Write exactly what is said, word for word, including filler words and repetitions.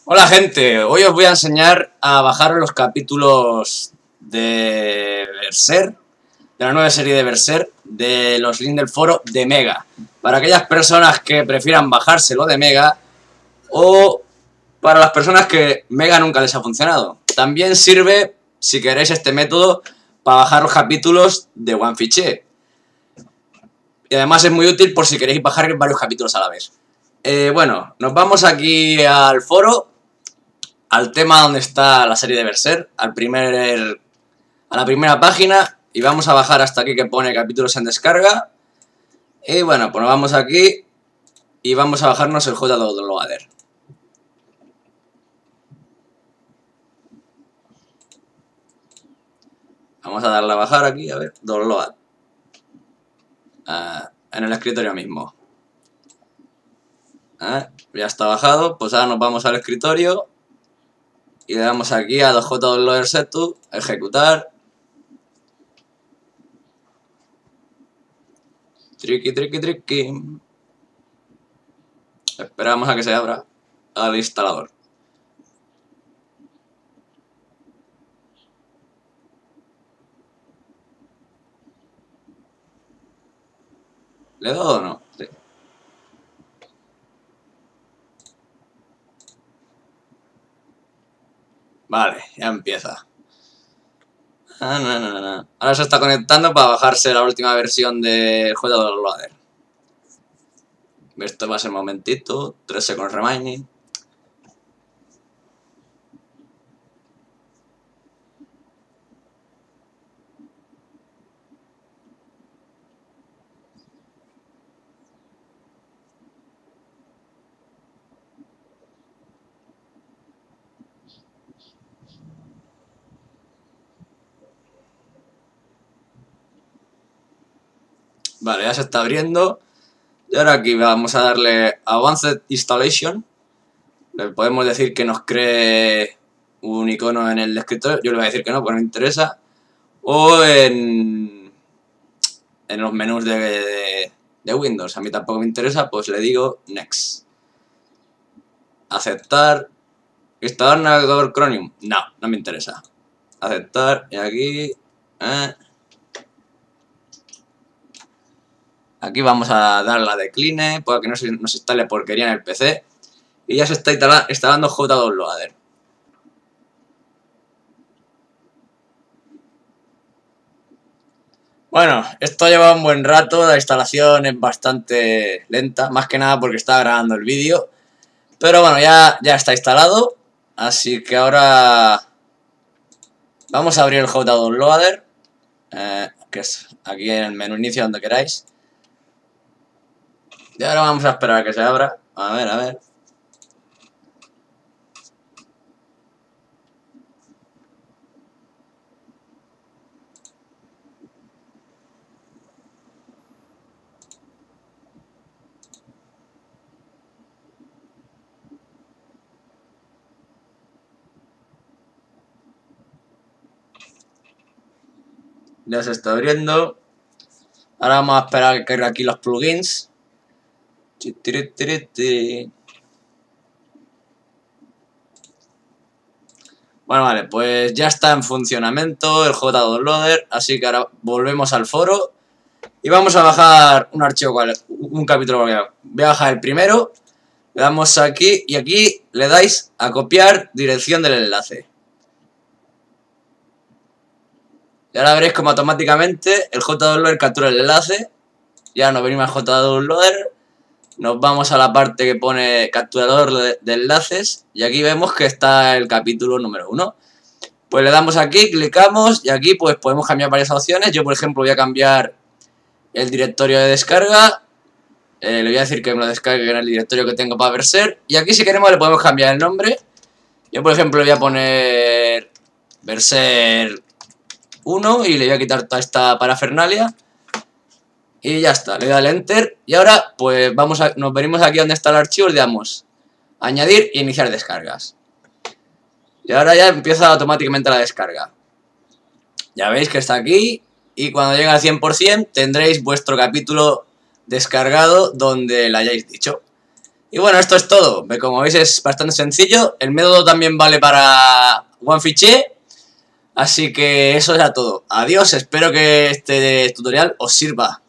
Hola gente, hoy os voy a enseñar a bajar los capítulos de Berserk, de la nueva serie de Berserk, de los links del foro de Mega. Para aquellas personas que prefieran bajárselo de Mega o para las personas que Mega nunca les ha funcionado. También sirve, si queréis, este método para bajar los capítulos de OneFiche. Y además es muy útil por si queréis bajar varios capítulos a la vez. Eh, bueno, nos vamos aquí al foro, al tema donde está la serie de Berserk, al primer, a la primera página, y vamos a bajar hasta aquí que pone capítulos en descarga. Y bueno, pues nos vamos aquí y vamos a bajarnos el J dos Loader. Vamos a darle a bajar aquí, a ver, download. Uh, en el escritorio mismo. Uh, ya está bajado, pues ahora nos vamos al escritorio y le damos aquí a J dos Loader Setup, ejecutar. Tricky, tricky, tricky. Esperamos a que se abra al instalador. ¿Le he dado o no? Sí. Vale, ya empieza. Ah, no, no, no. Ahora se está conectando para bajarse la última versión de J dos Loader. Esto va a ser un momentito. tres seconds remaining. Vale, ya se está abriendo. Y ahora aquí vamos a darle Advanced Installation. Le podemos decir que nos cree un icono en el escritorio. Yo le voy a decir que no, porque no me interesa. O en, en los menús de, de, de Windows. A mí tampoco me interesa, pues le digo Next. Aceptar. Instalar navegador Chromium. No, no me interesa. Aceptar. Y aquí... Eh. Aquí vamos a dar la decline para que no se nos instale porquería en el P C. Y ya se está instalando J dos Loader. Bueno, esto lleva un buen rato, la instalación es bastante lenta, más que nada porque está grabando el vídeo. Pero bueno, ya, ya está instalado, así que ahora vamos a abrir el J dos Loader, eh, que es aquí en el menú inicio donde queráis. Y ahora vamos a esperar a que se abra. A ver, a ver. Ya se está abriendo. Ahora vamos a esperar a que cargue aquí los plugins. Bueno, vale, pues ya está en funcionamiento el J dos Loader, así que ahora volvemos al foro y vamos a bajar un archivo, un capítulo cualquiera. Voy a bajar el primero, le damos aquí y aquí le dais a copiar dirección del enlace. Y ahora veréis como automáticamente el J dos Loader captura el enlace. Ya nos venimos al J dos Loader. Nos vamos a la parte que pone capturador de, de enlaces y aquí vemos que está el capítulo número uno. Pues le damos aquí, clicamos y aquí pues podemos cambiar varias opciones. Yo por ejemplo voy a cambiar el directorio de descarga. Eh, le voy a decir que me lo descargue en el directorio que tengo para Berserk. Y aquí si queremos le podemos cambiar el nombre. Yo por ejemplo le voy a poner Berserk uno y le voy a quitar toda esta parafernalia. Y ya está, le doy al Enter y ahora pues vamos a, nos venimos aquí donde está el archivo y le damos añadir e iniciar descargas. Y ahora ya empieza automáticamente la descarga. Ya veis que está aquí y cuando llegue al cien por cien tendréis vuestro capítulo descargado donde le hayáis dicho. Y bueno, esto es todo. Como veis es bastante sencillo. El método también vale para OneFichee. Así que eso era todo. Adiós, espero que este tutorial os sirva.